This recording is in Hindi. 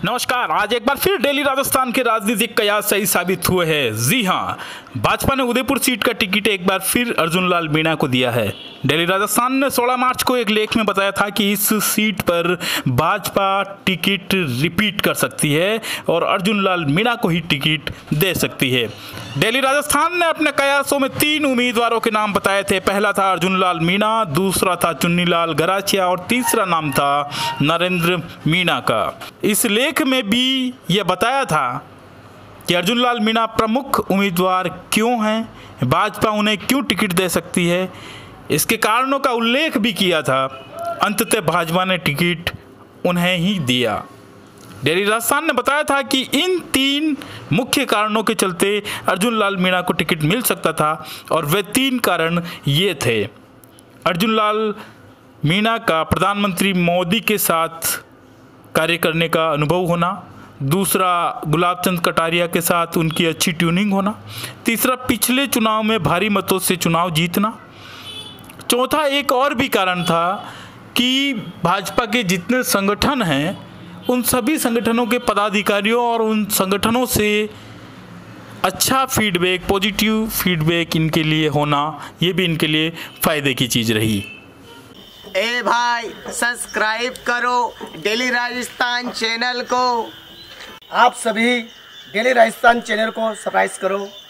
नमस्कार। आज एक बार फिर डेली राजस्थान के राजनीतिक कयास सही साबित हुए हैं। जी हां, भाजपा ने उदयपुर सीट का टिकट एक बार फिर अर्जुन लाल मीणा को दिया है। डेली राजस्थान ने 16 मार्च को एक लेख में बताया था कि इस सीट पर भाजपा टिकट रिपीट कर सकती है और अर्जुन लाल मीणा को ही टिकट दे सकती है। डेली राजस्थान ने अपने कयासों में 3 उम्मीदवारों के नाम बताए थे। पहला था अर्जुन लाल मीणा, दूसरा था चुन्नीलाल गरासिया और तीसरा नाम था नरेंद्र मीणा का। इस लेख में भी यह बताया था कि अर्जुन लाल मीणा प्रमुख उम्मीदवार क्यों हैं, भाजपा उन्हें क्यों टिकट दे सकती है, इसके कारणों का उल्लेख भी किया था। अंततः भाजपा ने टिकट उन्हें ही दिया। डेली राजस्थान ने बताया था कि इन 3 मुख्य कारणों के चलते अर्जुन लाल मीणा को टिकट मिल सकता था और वे 3 कारण ये थे। अर्जुन लाल मीणा का प्रधानमंत्री मोदी के साथ कार्य करने का अनुभव होना, दूसरा गुलाब चंद कटारिया के साथ उनकी अच्छी ट्यूनिंग होना, तीसरा पिछले चुनाव में भारी मतों से चुनाव जीतना, चौथा एक और भी कारण था कि भाजपा के जितने संगठन हैं उन सभी संगठनों के पदाधिकारियों और उन संगठनों से अच्छा फीडबैक, पॉजिटिव फीडबैक इनके लिए होना, ये भी इनके लिए फ़ायदे की चीज़ रही। ए भाई सब्सक्राइब करो डेली राजस्थान चैनल को। आप सभी डेली राजस्थान चैनल को सब्सक्राइब करो।